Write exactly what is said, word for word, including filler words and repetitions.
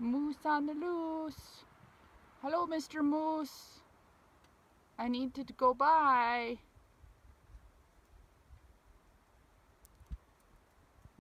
Moose on the loose. Hello, Mister Moose. I need to go by.